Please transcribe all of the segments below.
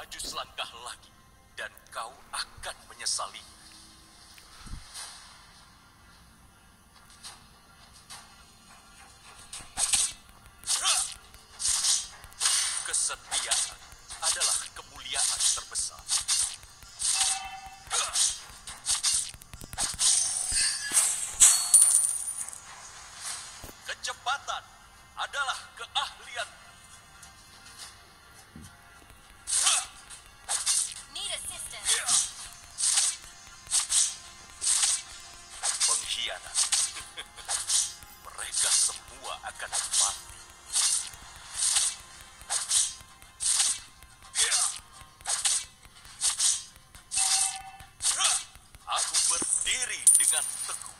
maju selangkah lagi, dan kau akan menyesali. Kesetiaan adalah kemuliaan terbesar. Kecepatan adalah keahlian. Pengkhianat. Mereka semua akan mati. Aku berdiri dengan teguh.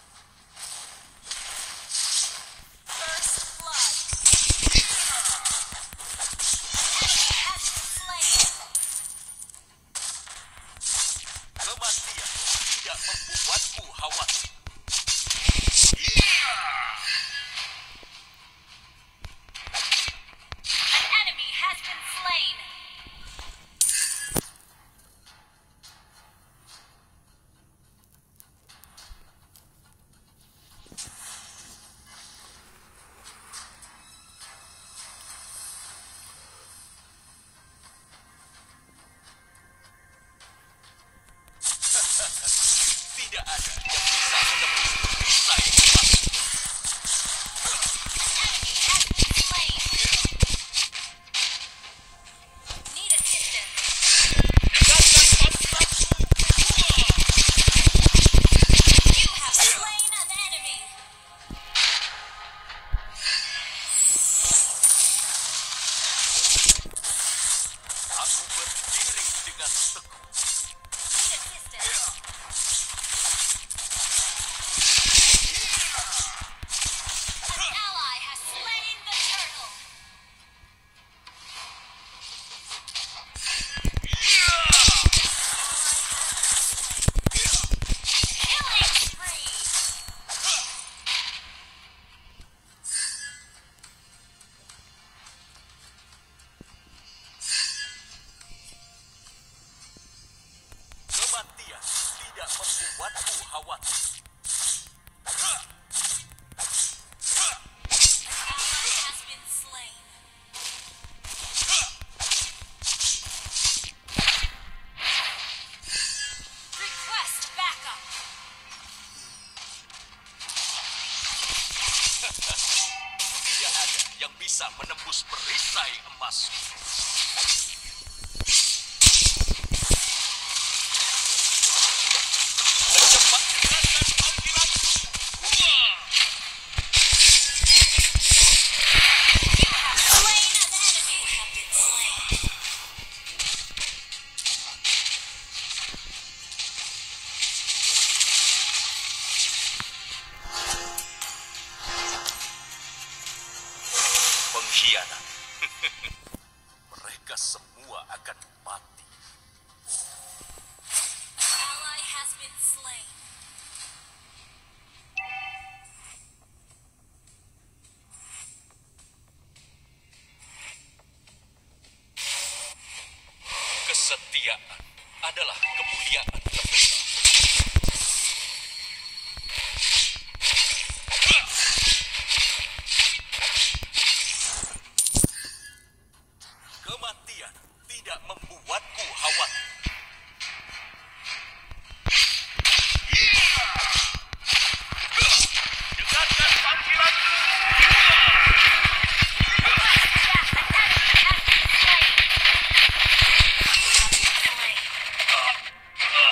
Kematian tidak membuatku khawatir. An enemy has been slain. Tidak ada yang bisa menembus perisai emas. Enemy has been slain. Need assistance. Dengarkan panggilanku. You have slain an enemy. Aku berdiri dengan teguh. Need assistance. An ally has slain the turtle. Killing spree. Kematian tidak membuatku khawatir. An ally has been slain. Request backup. Tidak ada yang bisa menembus perisai emas. Cepat dengarkan panggilanku. You have slain an enemy. Have been slain. Pengkhianat. Mereka semua akan mati. Ally has been slain. Kesetiaan adalah kemuliaan terbesar. Kematian tidak membuatku khawatir. Dengarkan panggilanku. An enemy has been slain. Have been slain.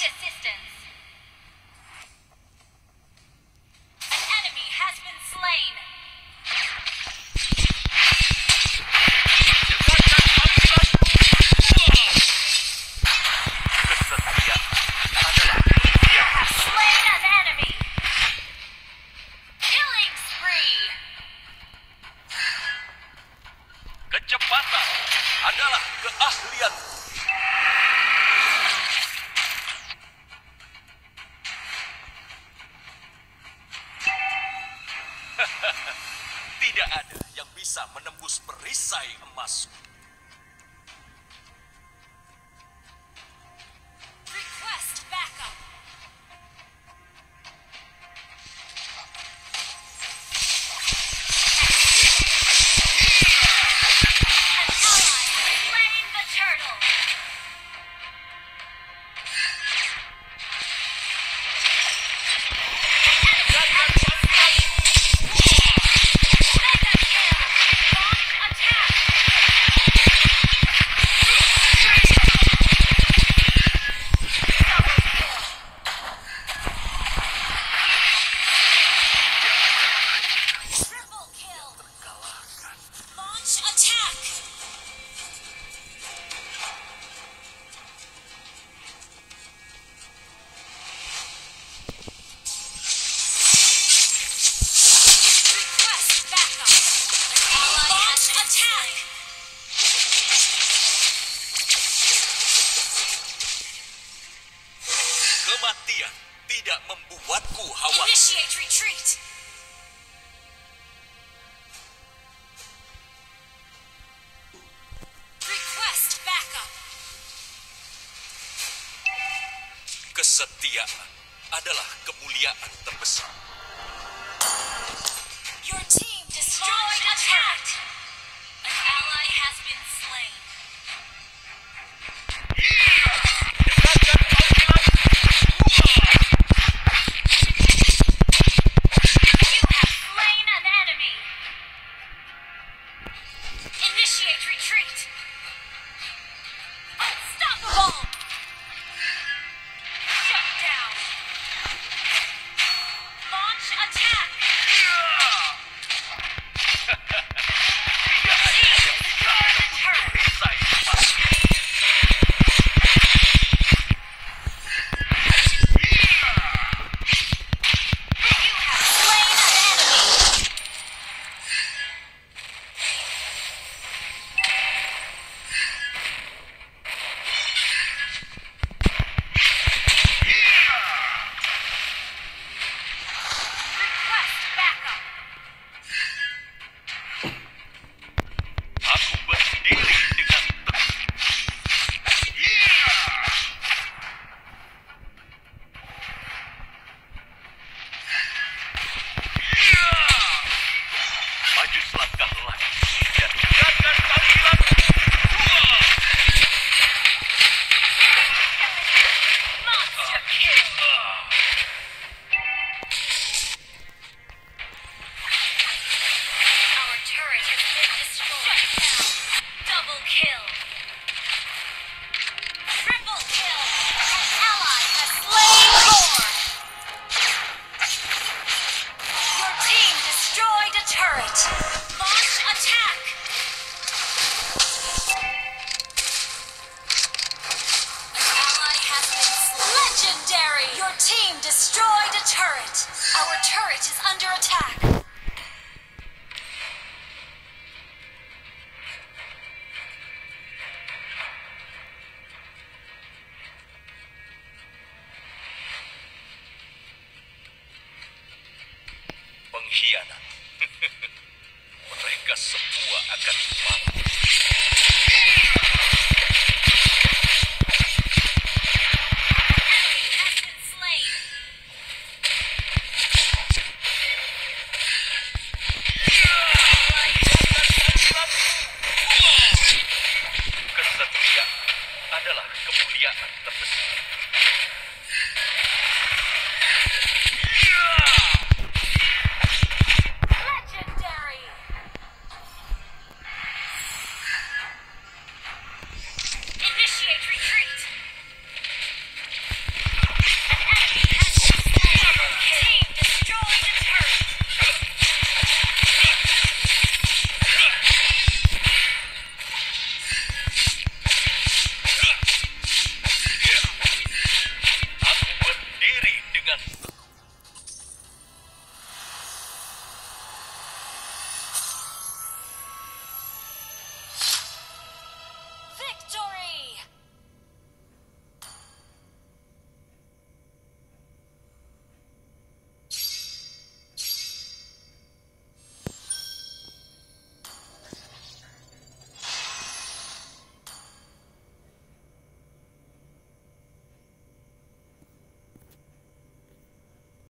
assistance. An enemy has been slain. Slain an enemy. Killing spree. Kecepatan adalah keahlian. Tidak ada yang bisa menembus perisai emas. Request backup. An ally has slain the turtle. Mega kill. Launch attack. Double kill. Triple kill. Launch attack. Request backup. An ally launch attack. Kematian tidak membuatku khawatir. Initiate retreat. Request backup. Kesetiaan adalah kemuliaan terbesar. Your team destroyed attack. An ally has been slain. You have slain an enemy. Initiate retreat. Unstoppable. Shut down. Launch attack. Destroy the turret. Perisai emas. You have slain an enemy. Request backup. Aku berdiri dengan teguh. Maju selangkah lagi dan dengarkan panggilan. Monster kill. Our turret has been destroyed. Double kill. Triple kill. An ally has slain Thor. Your team destroyed a turret. Launch attack. An ally has been slain. Legendary. Your team destroyed a turret. Our